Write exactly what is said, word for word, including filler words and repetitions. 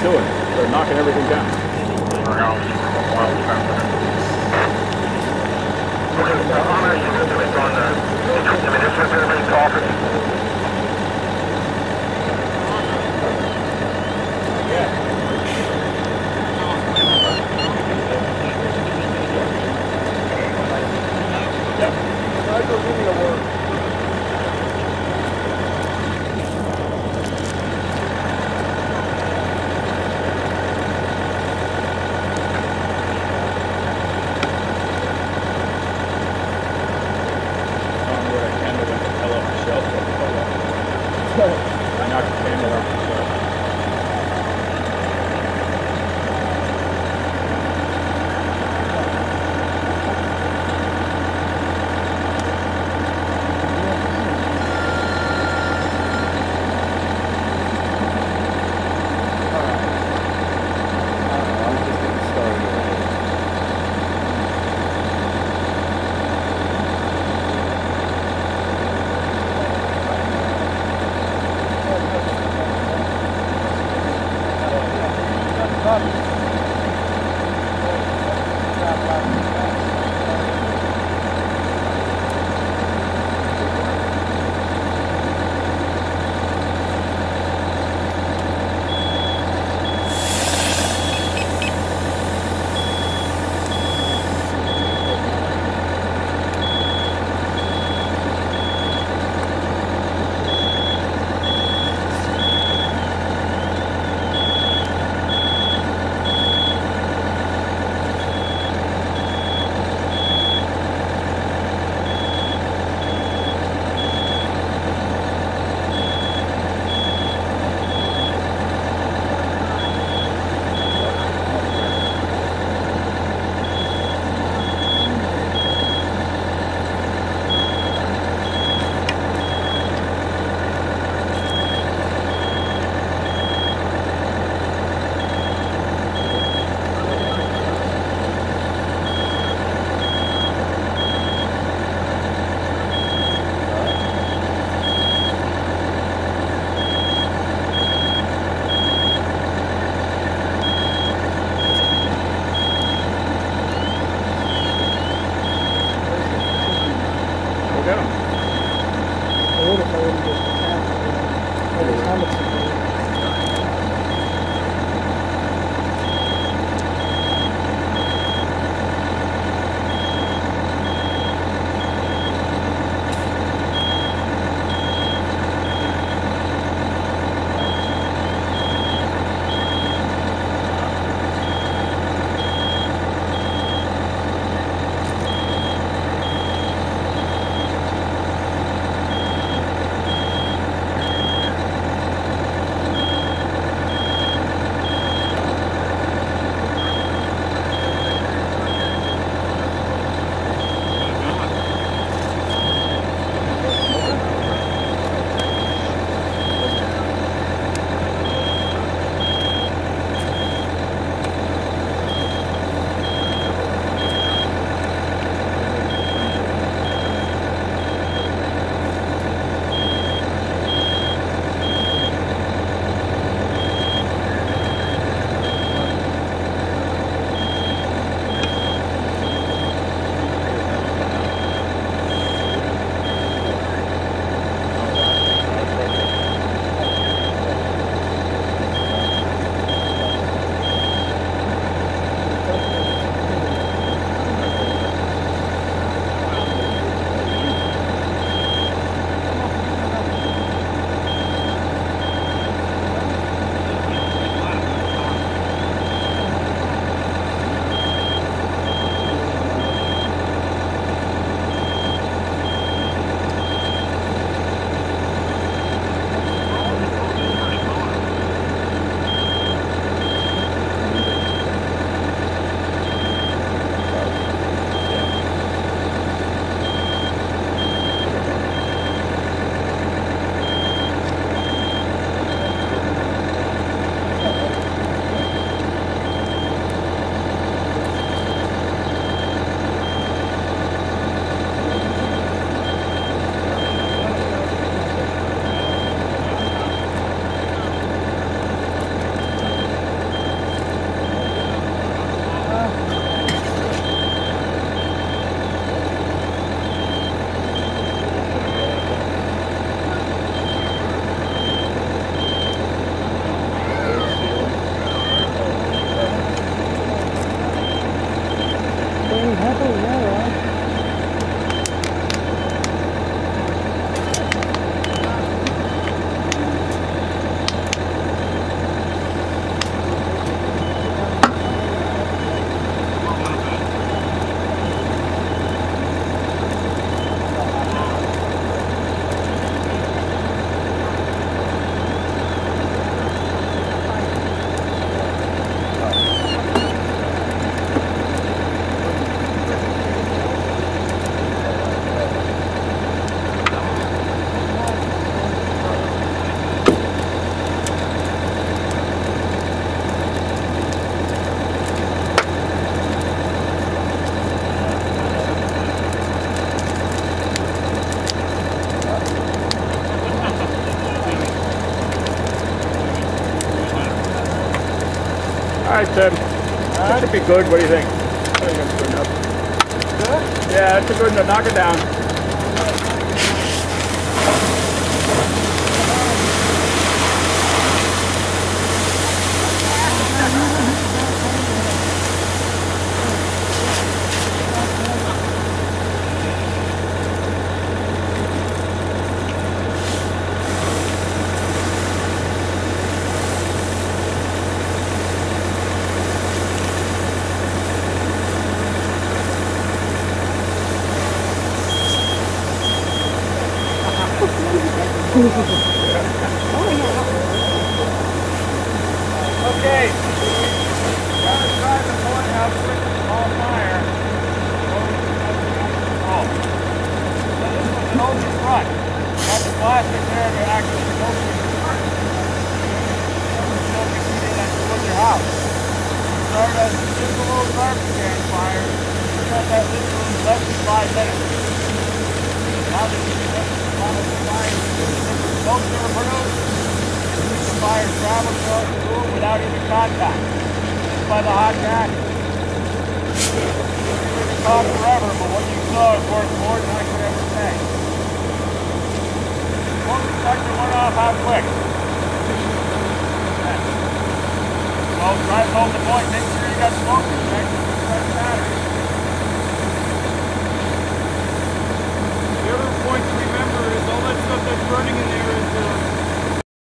they're doing. They're knocking everything down. Alright, Tim. That should be good. What do you think? I think that's good enough. Good? Yeah, that's a good enough. Knock it down. Okay. Gotta try the point how quick it's on fire. Oh. Now this one's an open front. Got the plastic there to actually smoke your front. Smoke your feet in and put your house. Start as a simple little garbage can fire. We're at that literally in less than five minutes. Now that you get the bottle of fire, smoke never produced. The fire travels across the room without even contact. Just by the hot gas. You can talk forever, but what you saw is worth more than I could ever say. Smoke detector went off how quick? Yeah. Well, try to hold the point. Make sure you got smoke detector. Start the battery. The other point to remember is all that stuff that's burning in there is